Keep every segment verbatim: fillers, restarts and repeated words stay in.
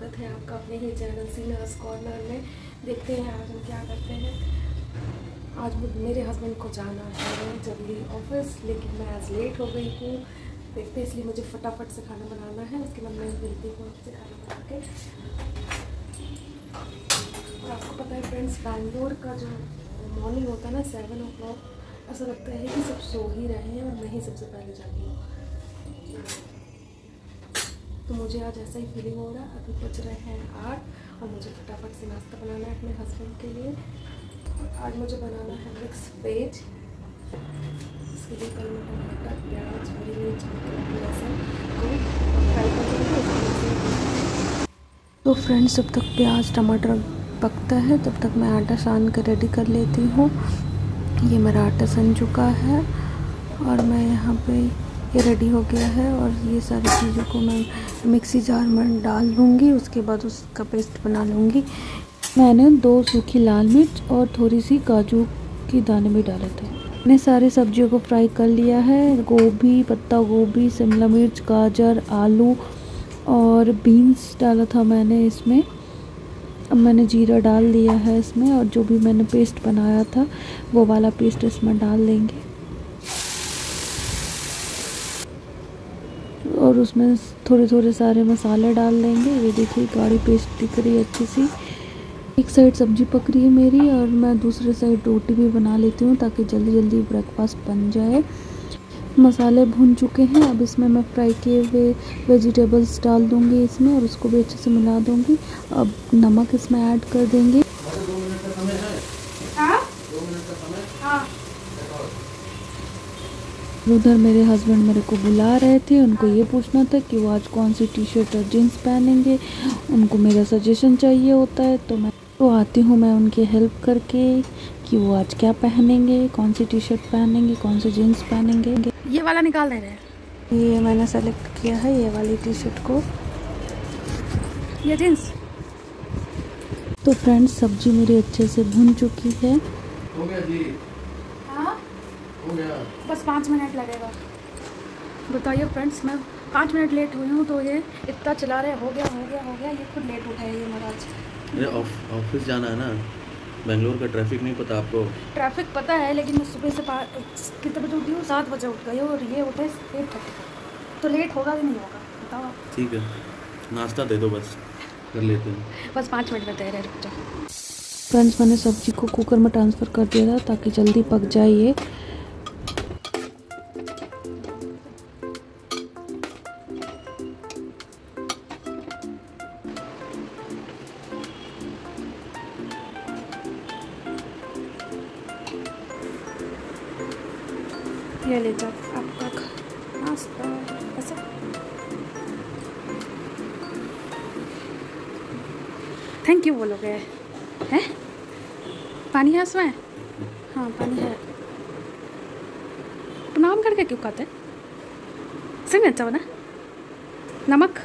स्वागत है आपका अपने ही चैनल सीनास कॉर्नर में। देखते हैं आज हम क्या करते हैं। आज मेरे हस्बैंड को जाना है जल्दी ऑफिस, लेकिन मैं आज लेट हो गई हूँ। देखते हैं, इसलिए मुझे फटाफट से खाना बनाना है। उसके बाद मैं मिलती हूँ आपसे खाना बना के। और आपको पता है फ्रेंड्स, बैंगलोर का जो मॉर्निंग होता है ना सेवन ओ क्लॉक, ऐसा लगता है कि सब सो ही रहे हैं और मैं ही सबसे पहले जाती हूँ। तो मुझे आज ऐसा ही फीलिंग हो रहा है। अभी बज रहे हैं आठ और मुझे फटाफट से नाश्ता बनाना है अपने हस्बैंड के लिए। और आज मुझे बनाना है मिक्स वेज। इसके लिए कल मैं टमाटर, प्याज, हरी मिर्च, लहसुन को फ्राई कर दूँगी। तो फ्रेंड्स, जब तक प्याज टमाटर पकता है तब तक मैं आटा सान कर रेडी कर लेती हूँ। ये मेरा आटा सन चुका है और मैं यहाँ पे ये रेडी हो गया है। और ये सारी चीज़ों को मैं मिक्सी जार में डाल लूँगी, उसके बाद उसका पेस्ट बना लूँगी। मैंने दो सूखी लाल मिर्च और थोड़ी सी काजू की दाने भी डाले थे। मैंने सारी सब्जियों को फ्राई कर लिया है। गोभी, पत्ता गोभी, शिमला मिर्च, गाजर, आलू और बीन्स डाला था मैंने इसमें। अब मैंने जीरा डाल दिया है इसमें, और जो भी मैंने पेस्ट बनाया था वो वाला पेस्ट इसमें डाल देंगे। और उसमें थोड़े थोड़े सारे मसाले डाल देंगे। ये देखिए गाढ़ी पेस्ट दिख रही है अच्छी सी। एक साइड सब्जी पक रही है मेरी और मैं दूसरे साइड रोटी भी बना लेती हूँ ताकि जल्दी जल्दी ब्रेकफास्ट बन जाए। मसाले भून चुके हैं। अब इसमें मैं फ्राई किए हुए वेजिटेबल्स डाल दूँगी इसमें और उसको भी अच्छे से मिला दूँगी। अब नमक इसमें ऐड कर देंगे। उधर मेरे हस्बैंड मेरे को बुला रहे थे। उनको ये पूछना था कि वो आज कौन सी टी शर्ट और जीन्स पहनेंगे। उनको मेरा सजेशन चाहिए होता है, तो मैं तो आती हूँ मैं उनकी हेल्प करके कि वो आज क्या पहनेंगे, कौन सी टी शर्ट पहनेंगे, कौन सी जीन्स पहनेंगे। ये वाला निकाल दे रहे हैं। ये मैंने सेलेक्ट किया है, ये वाली टी शर्ट को, ये जीन्स। तो फ्रेंड्स, सब्जी मेरी अच्छे से भुन चुकी है। हो गया जी। हाँ हो गया। बस पाँच मिनट लगेगा। बताइए फ्रेंड्स, मैं पाँच मिनट लेट हुई हूँ तो ये इतना चला रहे हो गया हो गया हो गया। ये खुद लेट उठा है ये महाराज। अरे ऑफिस जाना है ना, बेंगलोर का ट्रैफिक नहीं पता आपको? ट्रैफिक पता है, लेकिन मैं सुबह से कितने बजे उठी हूँ? सात बजे उठ गई और ये उठे एट थर्टी, तो लेट होगा कि नहीं होगा बताओ आप। ठीक है, नाश्ता दे दो, बस कर लेते हैं। बस पाँच मिनट में तैयार है। फ्रेंड्स, मैंने सब्जी को कुकर में ट्रांसफ़र कर दिया था ताकि जल्दी पक जाए ये। ये ले जाओ आपका नाश्ता। ऐसा थैंक यू बोलोगे? हैं? पानी है उसमें? हाँ पानी है। प्रणाम करके क्यों खाते हैं? सही में अच्छा बना। नमक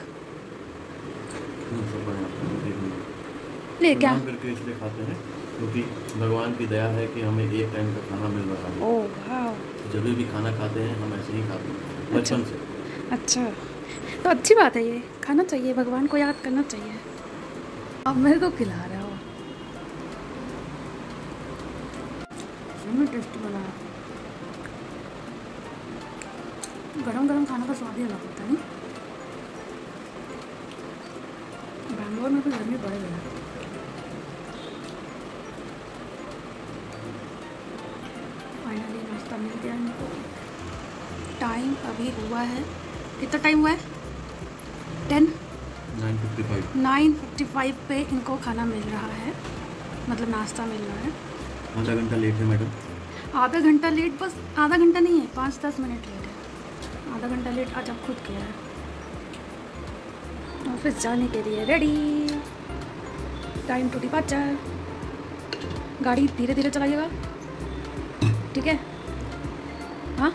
ले क्या करके इसलिए खाते हैं क्योंकि भगवान की दया है कि हमें एक टाइम का खाना मिल रहा है। ओह वाह। जब भी खाना खाते हैं हम ऐसे ही खाते हैं बचपन से। अच्छा, तो अच्छी बात है, ये खाना चाहिए, भगवान को याद करना चाहिए। अब मेरे को खिला रहे हो। टेस्ट बना। गरम गरम खाना का स्वाद ही अलग होता है। नहीं, बैंगलोर में भी गर्मी बढ़ गई है। फाइनली नाश्ता मिल गया इनको। टाइम अभी हुआ है, कितना टाइम हुआ है? Ten nine fifty five nine fifty five पे इनको खाना मिल रहा है, मतलब नाश्ता मिल रहा है। आधा घंटा लेट है मैडम। आधा घंटा लेट? बस आधा घंटा नहीं है, पाँच दस मिनट लेट है। आधा घंटा लेट आज आप खुद किया है। ऑफिस जाने के लिए रेडी। Time to departure. गाड़ी धीरे धीरे चलाइएगा, ठीक है? हाँ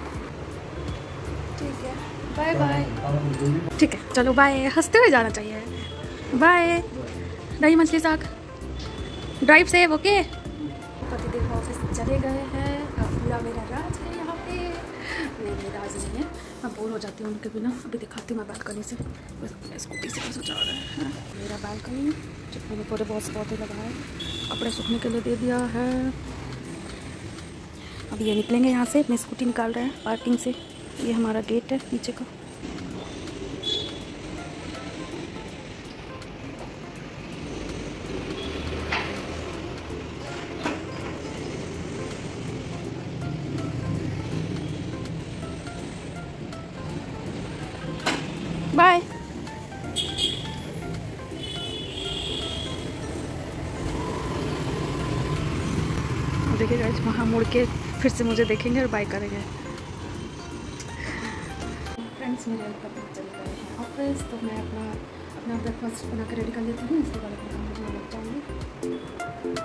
ठीक है, बाय बाय। ठीक है, चलो बाय। हंसते हुए जाना चाहिए। बाय। दही मछली साग ड्राइव सेव। ओके। पति देव ऑफिस चले गए हैं। अब पूरा मेरा राज है यहाँ पे। नहीं, मेरा राज नहीं है। मैं बोर हो जाती हूँ उनके बिना। अभी दिखाती हूँ मैं बालकनी से, बस स्कूटी से कैसे जा रहे हैं। मेरा बालकनी जितने में थोड़े बहुत पौधे लगाए, कपड़े सूखने के लिए दे दिया है। अभी ये निकलेंगे यहाँ से, अपनी स्कूटी निकाल रहे हैं पार्किंग से। ये हमारा गेट है नीचे का। बाय। देखिए गाइस, वहाँ मुड़ के फिर से मुझे देखेंगे और बाय करेंगे। फ्रेंड्स मेरे ऊपर चले गए हैं ऑफिस, तो मैं अपना अपना ब्रेकफास्ट बना कर रेडी कर लेती हूँ। इसके बाद अपना काम मुझे लग जाऊँगी।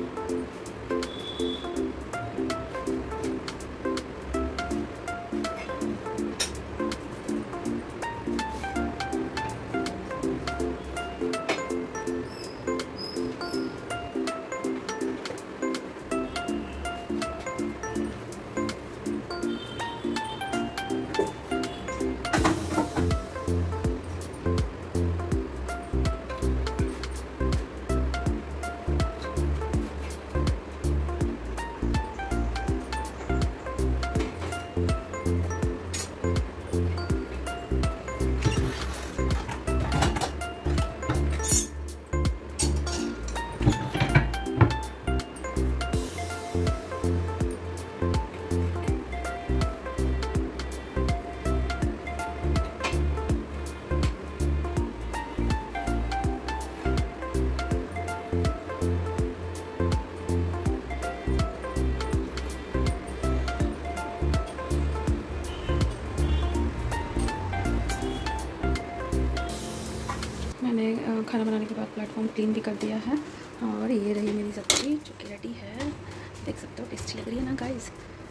मैंने खाना बनाने के बाद प्लेटफॉर्म क्लीन भी कर दिया है। और ये रही मेरी सब्ज़ी जो कि रेडी है, देख सकते हो टेस्टी लग रही है ना गाइस।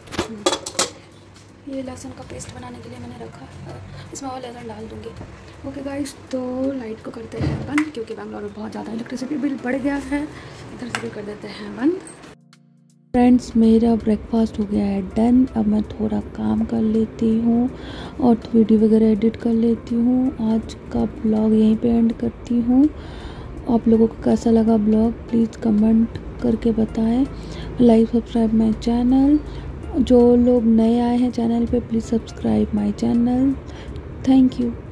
ये लहसुन का पेस्ट बनाने के लिए मैंने रखा, इसमें और लहसुन डाल दूँगी। ओके गाइस, तो लाइट को करते हैं बंद क्योंकि बेंगलोर में बहुत ज़्यादा इलेक्ट्रिसिटी बिल बढ़ गया है। इधर से भी कर देते हैं बंद। फ्रेंड्स मेरा ब्रेकफास्ट हो गया है डन। अब मैं थोड़ा काम कर लेती हूँ और वीडियो वगैरह एडिट कर लेती हूँ। आज का ब्लॉग यहीं पे एंड करती हूँ। आप लोगों को कैसा लगा ब्लॉग प्लीज़ कमेंट करके बताएं। Like subscribe my channel. जो लोग नए आए हैं चैनल पे please subscribe my channel. Thank you.